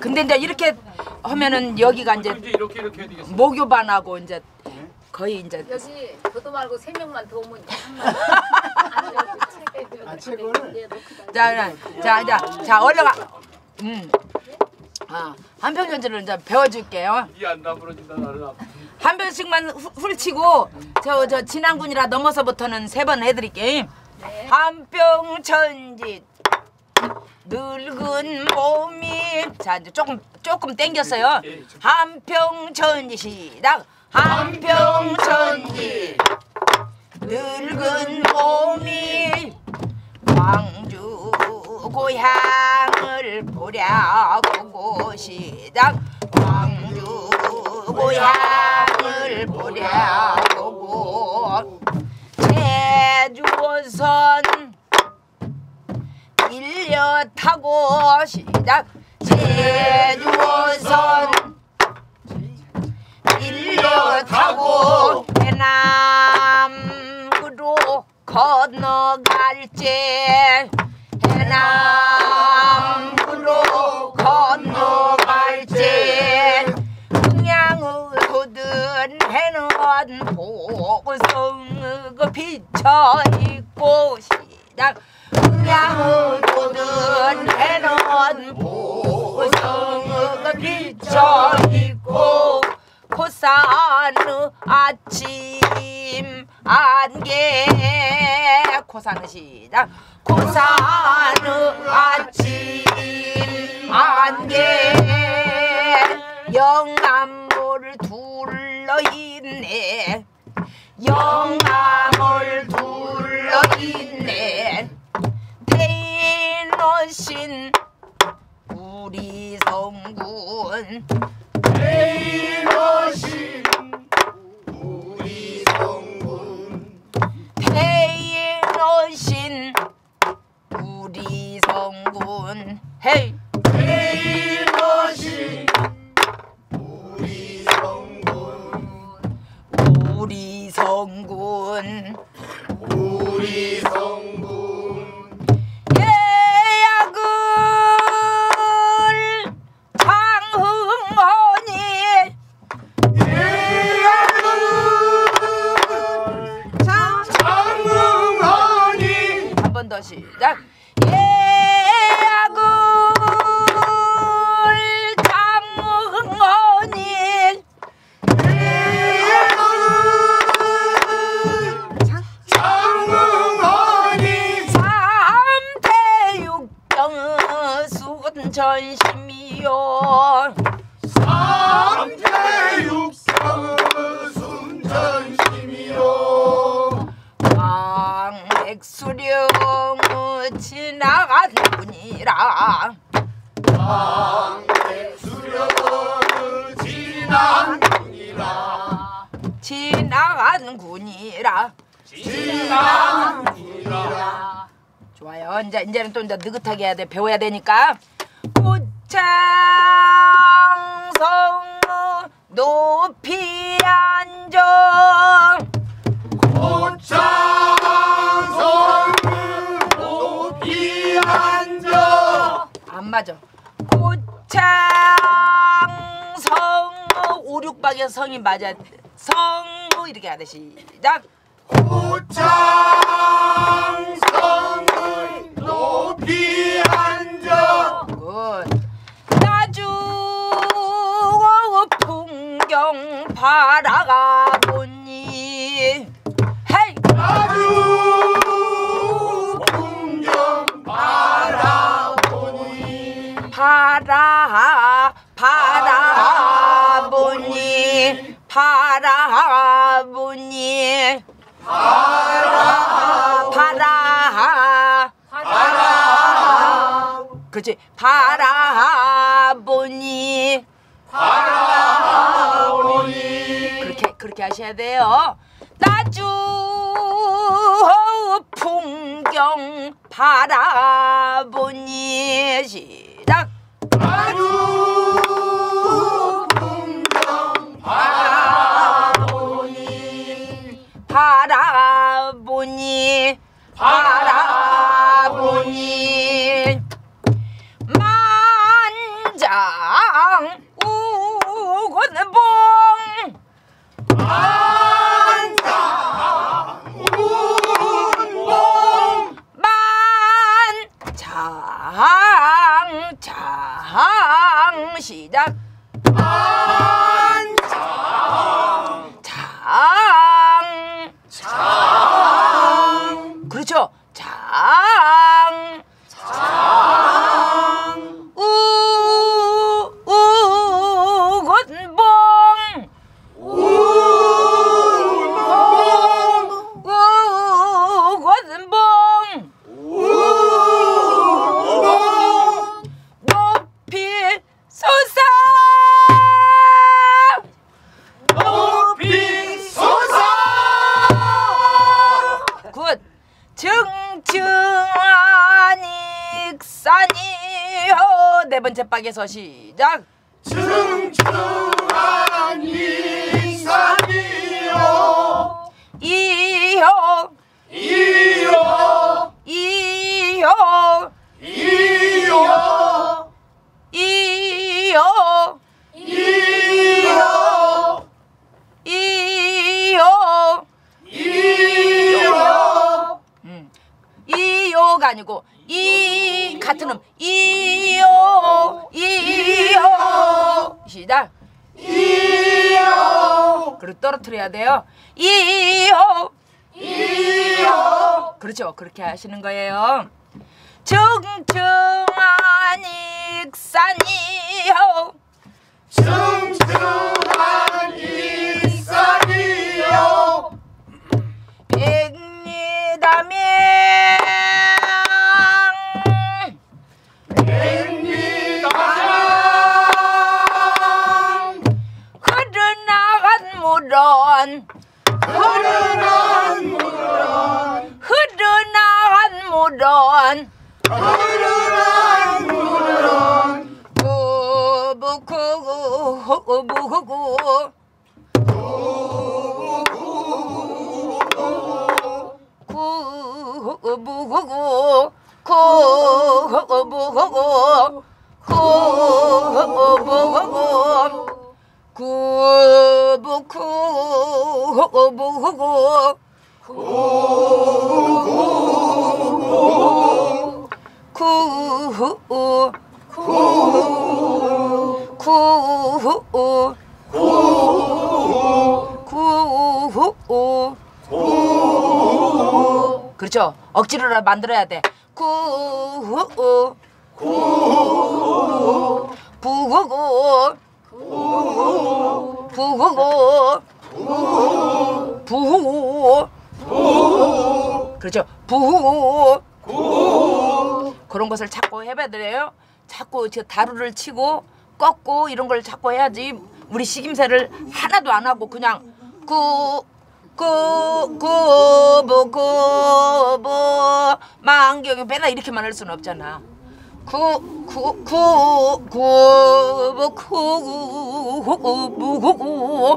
근데 이제 이렇게 하면은 여기가 이제 이렇게 해야 되겠어. 목요반하고 이제 거의 이제 여기 저도 말고 3명만 더 오면 책을 자 올라가. 한평전지를 이제 배워줄게요. 이안 나부러진다 나를. 한 번씩만 훌치고 저 진안군이라 넘어서부터는 3번 해드릴게. 네. 한평천지 늙은 몸이 자 이제 조금 땡겼어요. 한평천지 시작. 한평천지 늙은 몸이 광주 고향을 보려고 시작. 광주 고향을 보려고 제주선 일려 타고 시작. 제주선 일려 타고 해남으로 건너갈지 해남으로 건너갈지 흥양의 돋은 해는 보성의 비쳐있고 시작. 흥양의 돋은 해는 보성의 비쳐있고 고산의 아침 안개 고산의 시작. 고산의 아침 안개 영암을 둘러있네. 영암을 둘러있네. 대인어신 우리 성군 대인어신 우리 성군 대인어신 우리 성군 헤이 대인어신 우리 성군 우리 성군 우리 성군 예약을 장흥하니 예약을 장흥하니 한 번 더 시작. 예약을 장흥하니 장흥하니 삼태육경 순전심이요. 삼태육경의 순전심이요 왕백수령의 지나간 분이라 왕백수령의 지난 군이라 지나간 군이라 지난 군이라 좋아요. 이제는 또 이제 느긋하게 해야 돼. 배워야 되니까. 고창성 높이 앉아 고창성 높이 앉아 안 맞아. 고창성 5, 6박의 성이 맞아. 성 이렇게 해야 돼. 시작. 고창성을 높이 앉아 굿. 나주 풍경 바라가 보니 헤이 나주 풍경 바라보니 바라보니 그렇지. 바라보니 그렇게 하셔야 돼요. 나주 풍경 바라보니 시작. 나주 풍경 바라보니 만자 장 시작. 장. 그렇죠. 장. 우건봉. 우건봉. 높이 솟아. 높이 솟아. 굿. 증증한 익산이요. 네 번째 박에서 시작. 증증한 익산이요. 이요. 이요. 이요. 이요. 이요. 이요. 이요. 이요. 이요가 아니고 이 같은 음. 이요. 이요. 시작. 이요. 그리고 떨어뜨려야 돼요. 이요. 이요. 그렇죠. 그렇게 하시는 거예요. 증증한 익산이요. 증증한 익산이요. 백리담양. 백리담양. 흐르나간 물은. 흐르는 물은. 흐르나간 물은. 흐르는 물은. 구부구구구구구. 구부구구. 구부구구. 구부구구. 구부구구. 구후. 구후. 구후. 그렇죠. 억지로 만들어야 돼. 구후. 부구구. 부구구. 부후. 그렇죠. 부후. 그런 것을 자꾸 해봐야 돼요. 자꾸 저 다루를 치고 꺾고 이런 걸 자꾸 해야지. 우리 식임새를 하나도 안 하고 그냥 구부 망경이 맨날 이렇게만 할 수는 없잖아. 구부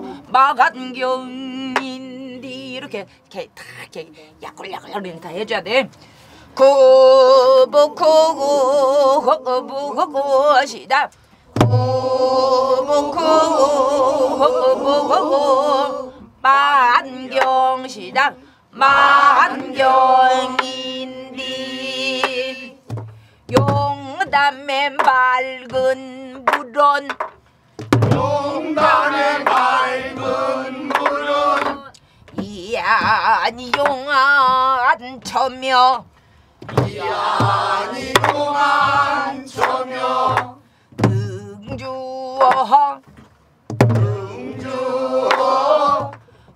마간경인디 이렇게 다 이렇게 야꿀야꿀 다 해줘야 돼. 구부 시작. 구부 만경 시작. 만경인디 용담의 맑은 물은. 용담의 맑은 물은. 이안이 용안 처며. 이안이 용안 처며. 응주어. 응주어.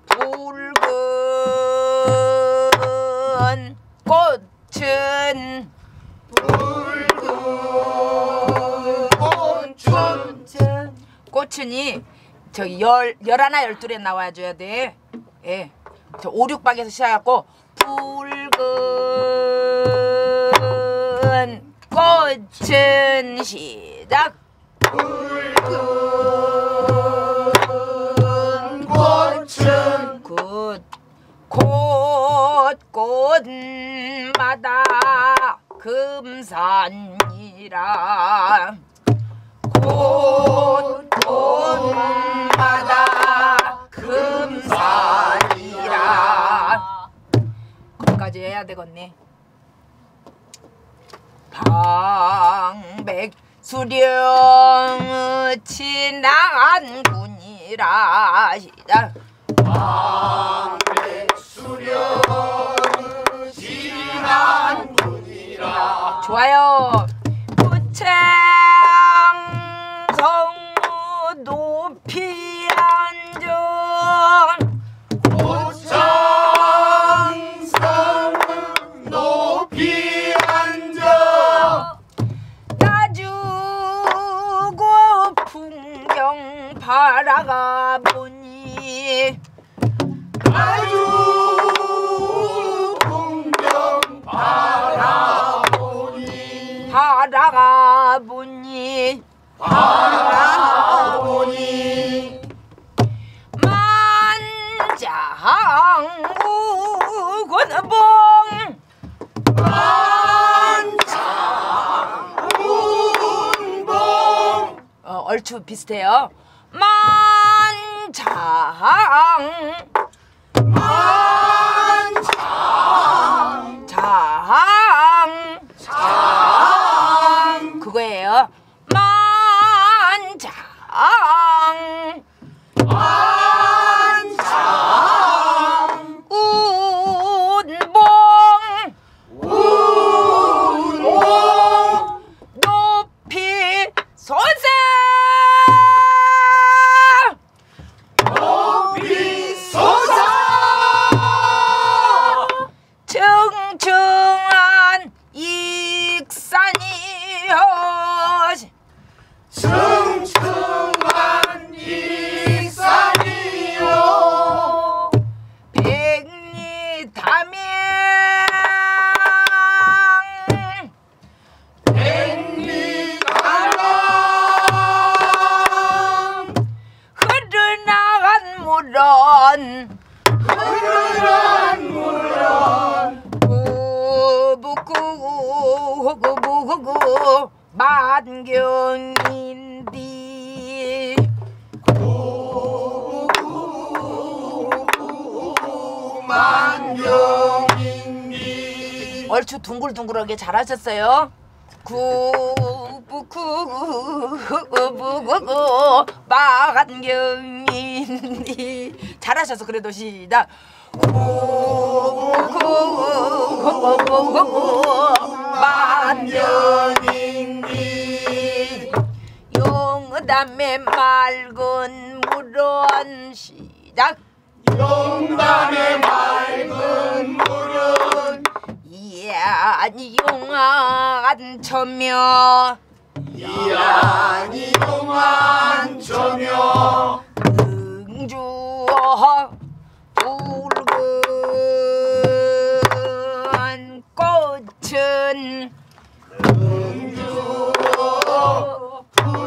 붉은 꽃은. 붉은 꽃은이 저기 11, 12에 나와줘야 돼. 예. 저 5, 6박에서 시작하고 붉은 꽃은 시작. 붉은 꽃은. 굿. 곳곳마다 금산이라. 곳곳마다 금산. 해야 되겠네. 방백 수령 지나간 군이라 시작. 방백수령 지난 군이라. 좋아요. 고창성 높이 앉아 고창성 높이 앉아 나주고 풍경 바라가 보니 아주 풍경 바라보니 바라보니 바라보니 만장우군봉 만장운봉 얼추 비슷해요. 만장 장 그거예요. 만장 운봉 높이 솟아 높이 솟아 청청한 익산이여 청청한 익산이요 백리담양 백리가랑 흐르나간 물은 흐르는 물은 구부구구구구구 만경인디 만경인디 얼추 둥글둥글하게 잘하셨어요. 구부구구구구구 만경인디 잘하셔서 그래도 시작. 구구구구구구 만경인디 용담의 맑은 물은 시작. 용담의 맑은 물은 이안이 용한 처며 이안이 용한 처며 응주어 붉은 꽃은 응주어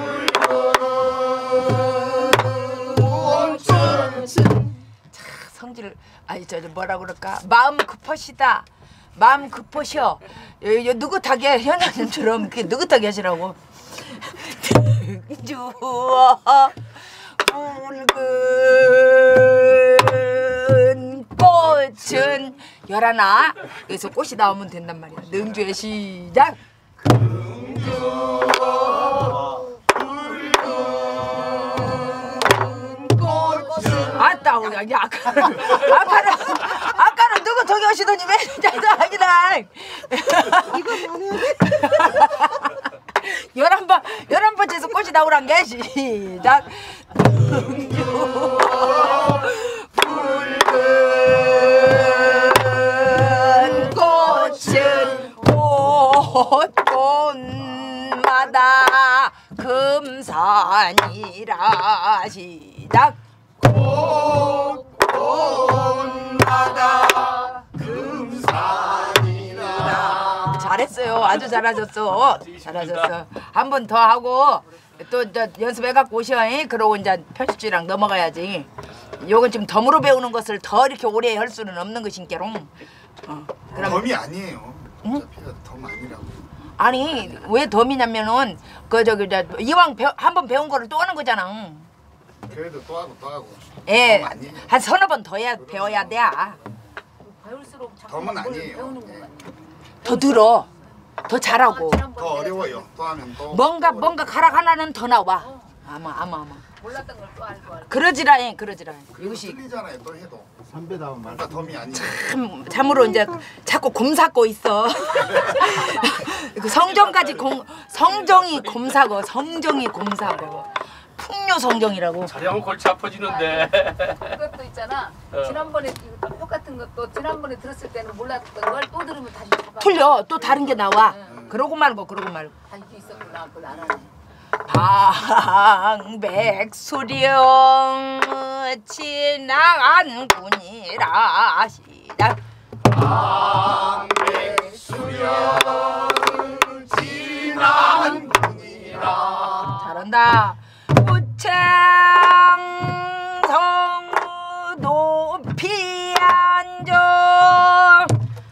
붉은 성질 아니 저 뭐라 그럴까 마음 급하시다. 마음 급하셔. 느긋하게 현아님처럼 이렇게 느긋하게 하시라고. 주어 붉은 꽃은 열하나 여기서 꽃이 나오면 된단 말이야. 능주의 시작. 아따 우리 아까는 누구 저기 오시더니 왜 자도 아니라 이거 열한 번째에서 꽃이 나오란 게 시작. 붉은 꽃은 꽃마다 금산이라 시작. 꽃마다 금산이라. 잘했어요. 아주 잘하셨어. 잘하셨어. 한 번 더 하고 또 연습해갖고 오셔. 그러고 이제 편집주랑 넘어가야지. 요건 좀 덤으로 배우는 것을 더 이렇게 오래 할 수는 없는 것인께롱. 그럼 덤이 아니에요. 어차피가 덤 아니라고. 아니 왜 덤이냐면은 이왕 한 번 배운 거를 또 하는 거잖아. 그래도 또 하고 또 하고. 예, 덤 아니에요. 한 서너 번 더 배워야 돼. 배울수록 자꾸 덤은 뭘 아니에요. 배우는 것 네. 같아요. 더 늘어. 더 잘하고. 더 어려워요. 또 하면 또 뭔가 가락 하나는 더 나와. 아마. 몰랐던 걸 또 알고 알고. 그러지라잉. 이것이 틀리잖아요. 또 해도 선배다운 말. 뭔가 덤이 아니죠. 참으로 이제 자꾸 곰사고 있어. 그 성정까지 성정이 곰사고 풍요 성정이라고. 자리하면 골치 아파지는데. 그것도 있잖아. 지난번에 이거 똑같은 것도 지난번에 들었을 때는 몰랐던 걸 또 들으면 다시 잡아. 틀려. 또 다른 게 나와. 그러고 말고. 다시 있었구나. 그걸 알아. 방백수령 지나간 군이라 시작. 방백수령 지난 분이라 잘한다. 우창성 높이 앉아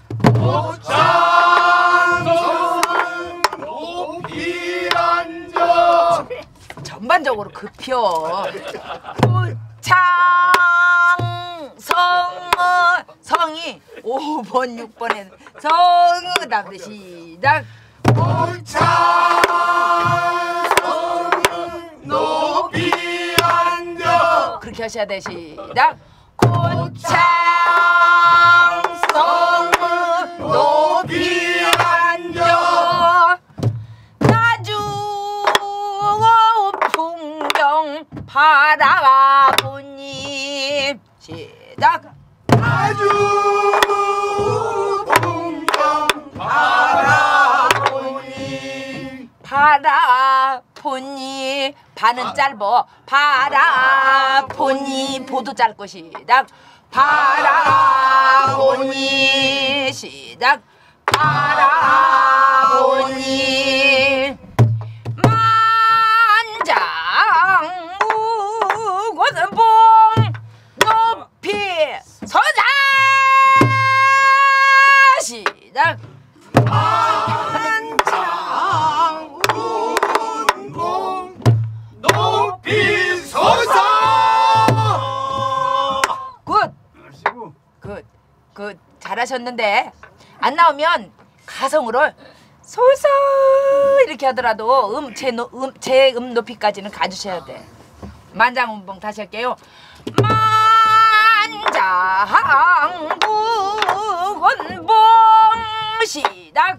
오창성은 높이 앉아 전반적으로 급혀. 성이 5번 6번에 성 그다음에 시작. 오창성은 높이 앉아 그렇게 하셔야 돼. 시작. 고창성은 높이 앉아 나주 풍경 바라보니 시작. 아주 풍경 바라보니 바라보니 바는 짧어. 바라보니 보도 짧고 시작. 바라보니 시작. 바라보니 만장무곤봉 높이 서자 시작. 만장운봉 높이 서자 굿 잘하셨는데 안 나오면 가성으로 소서 이렇게 하더라도 제 음 높이까지는 가주셔야 돼. 만장운봉 다시 할게요. 만장무곤봉 시작.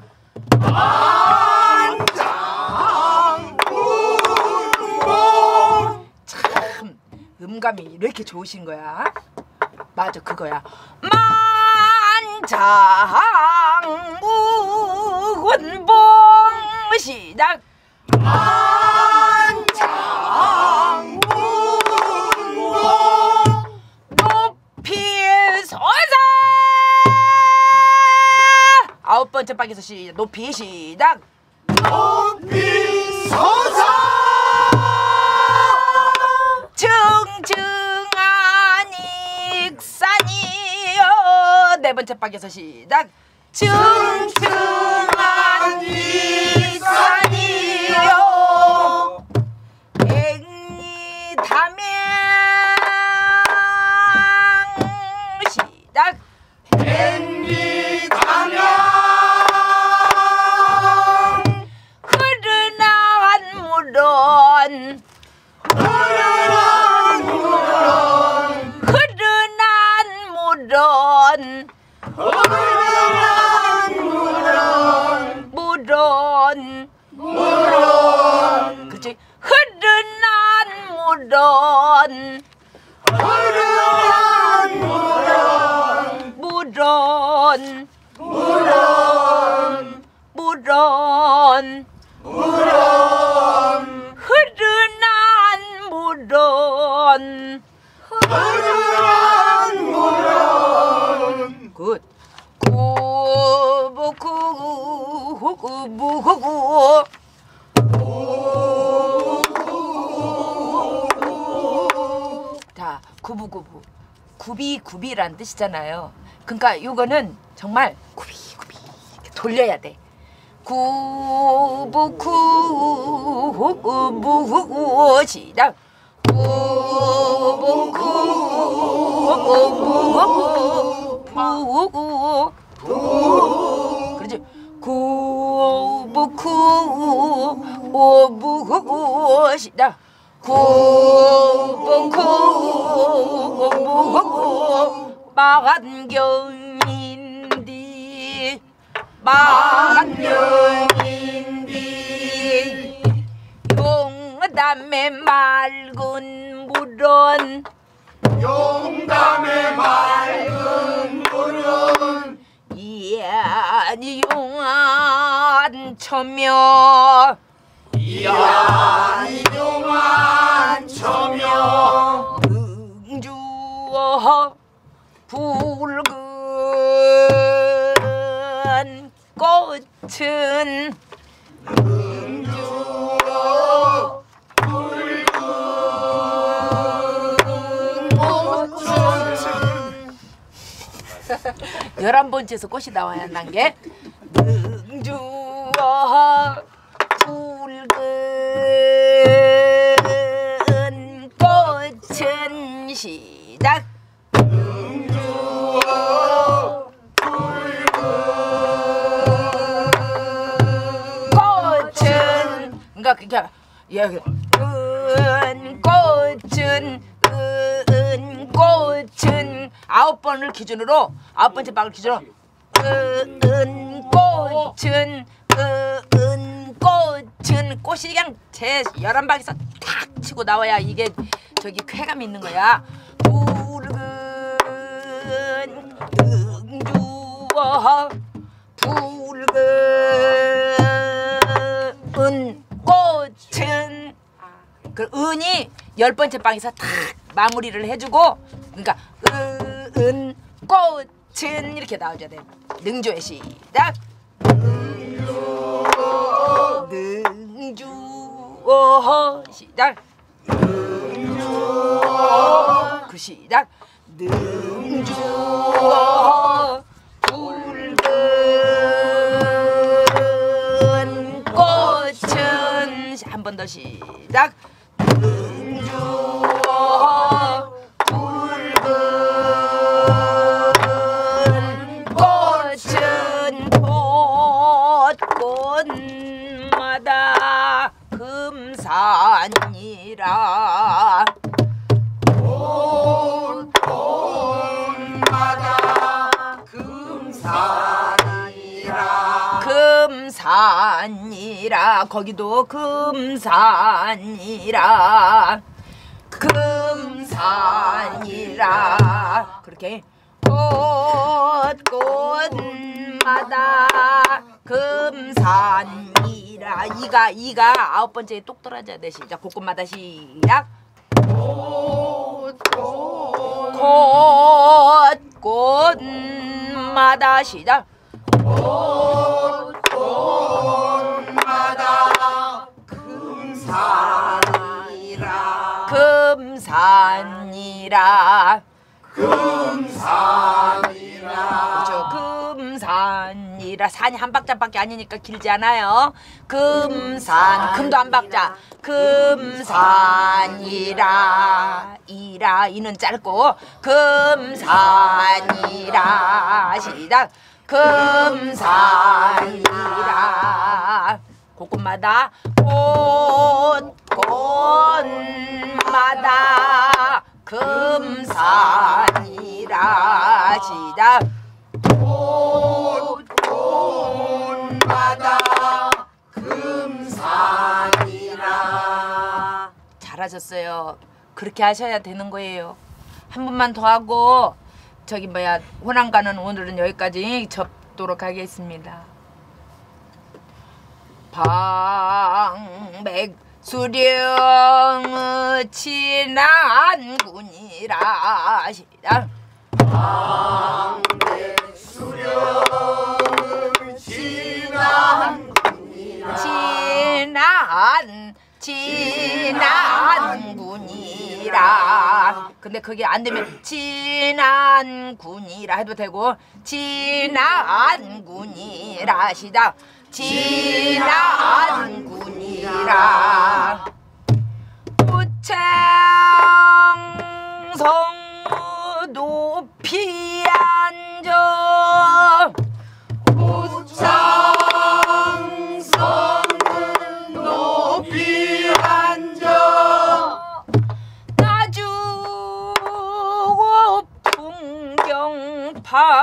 만장운봉 참 음감이 이렇게 좋으신 거야. 맞아 그거야. 만장무곤봉 시작. 만장운봉 높이 서자 9번째 박에서 시작. 높이 시작. 높이 서자 청청한 익산이여 4번째 박에서 시작. 청청한 익산이여 앵리담양 시작. 앵리담양 흐르나한 물은 그렇지. 흐르난 물은 굿. 구부구구구구구구 자, 구부구부 구비라는 뜻이잖아요. 그러니까 요거는 정말 구비 이렇게 돌려야 돼. 구부구구구구 시작. 구부구구구구 그렇지. 구부구 오부구 시작. 구부구 만경인디 용담의 맑은 물은 용담의 맑은 물은 이안이 용안 처며 이안이 용안 처며 응주어 붉은 꽃은 응주어 붉은 꽃은 11번째에서 꽃이 나와야 한다는 게 응주어 붉은 꽃은 시작. 응주어 꽃은 그러니까 그게 꽃은 9번을 기준으로 9번째 박을 기준으로 꽃은 꽃이 그냥 제 11박에서 탁 치고 나와야 이게 저기 쾌감이 있는 거야. 붉은 응주어 붉은 꽃은 그 은이 10번째 방에서 탁 마무리를 해주고 그러니까 꽃은 이렇게 나와줘야 돼. 능주의 시작. 능주어 시작. 그 시작. 능주어 붉은 꽃은 한 번 더 시작. 능주어 붉은 꽃은 곳곳마다 금산이라 곳곳마다 금산이라 금산이라 거기도 금산이라 금산이라 그렇게 곳곳마다 금산이라 이가 9번째에 똑 떨어져야 돼. 시작. 곳곳마다 시작. 곳곳마다 시작. 곳곳마다 금산이라 금산이라 금산이라 그렇죠. 금산이라 산이 한 박자밖에 아니니까 길지 않아요. 금산 금도 한 박자. 금산이라 이는 짧고 금산이라 시작. 금산이라 곳곳마다 곳곳마다 금산이라 시작. 곳곳마다 금산이라 잘하셨어요. 그렇게 하셔야 되는 거예요. 한 번만 더 하고 저기 뭐야 호남가는 오늘은 여기까지 접도록 하겠습니다. 방백 수령의 친한군이라 시작. 방백수령의 진한군이라 근데 그게 안 되면 진한군이라 해도 되고 진한군이라 시작. 진한군이라 우창성 높이 앉아 풍경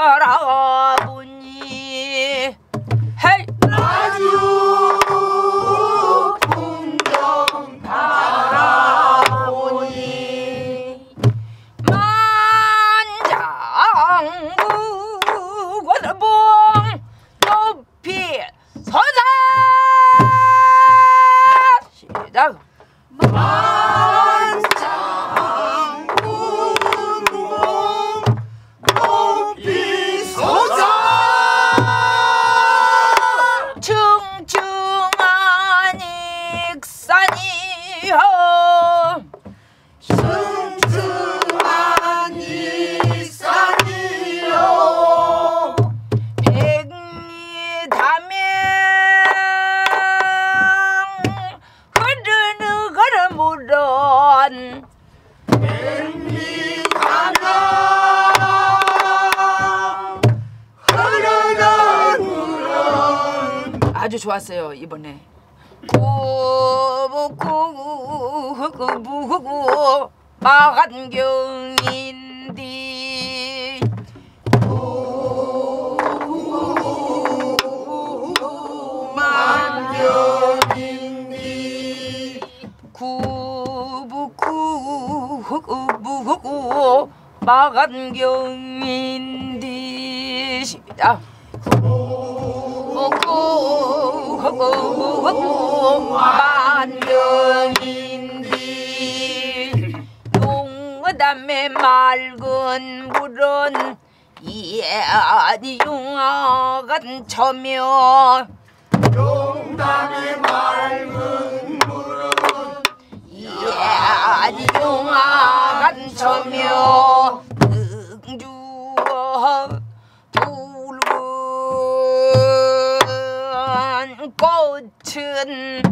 바라보니 헤이 아주 풍경 바라보니 만장구 권봉 높이 서자 시작 만장군동 높이 서자 충충한 익산이여 층층한 이산이여 백리담양 흐르는 걸음으론 백리가면 흐르는 물은 아주 좋았어요 이번에 구부구구구구 마간경인디 만경인디 구부구구구구 마간경인디 시작 구구구구 만경인디 용담의 맑은 물은 이아니 용화간 처며 용담의 맑은 물은 이아니 용화간 처며 응주어 붉은 꽃은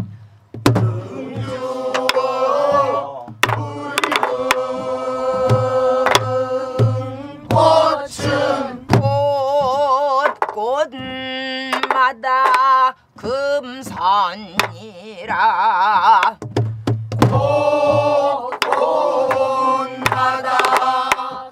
꽃은 곳곳마다 금산이라 꽃꽃마다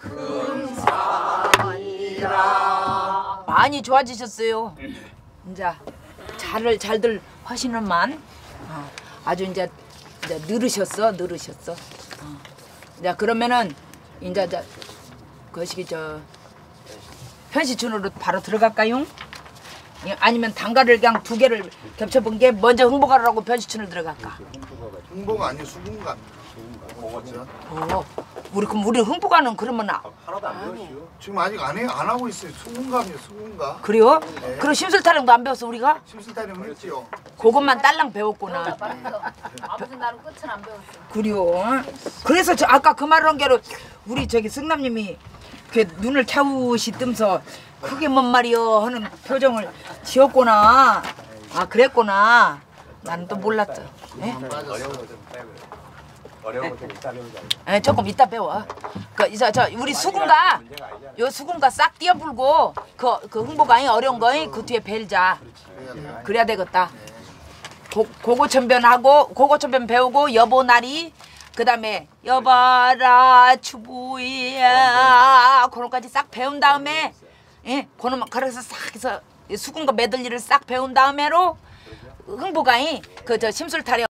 금산이라 많이 좋아지셨어요. 이제 잘들 하시는만 아주 이제 늘으셨어. 이제 그러면은 이제 거시기 편시춘으로 바로 들어갈까요? 아니면 단가를 그냥 두 개를 겹쳐본 게 먼저 흥보가라고 편시춘을 들어갈까? 홍보가 아니고 수군가. 우리 그럼 우리 흥보가는 그러면 지금 아직 안 하고 있어요. 수군가입니다. 수군가. 그래요? 네. 그럼 심술타령도 안 배웠어 우리가? 심술타령 했지요. 그것만 딸랑 배웠구나. 말했어. 아무튼 나는 끝은 안 배웠어. 그래요. 그래서 저 아까 그 말을 한 게로 우리 저기 승남님이 그 눈을 캬우시뜸서 그게 뭔 말이여 하는 표정을 지었구나. 아 그랬구나. 나는 또 몰랐죠. 예? 어려운 거좀 이따 배우자. 예, 조금 이따 배워. 저 우리 수군가 요 수군가 싹 띄어불고 그 흥보가이 어려운 거이 그 뒤에 벨자. 그래야 되겠다. 고고천변하고 고고천변 배우고 여보나리 그다음에 여봐라 주부야 그런까지 싹 배운 다음에 예 그놈 그래서 싹 해서 수군과 메들리를 싹 배운 다음에로 흥보가이 그 저 심술타령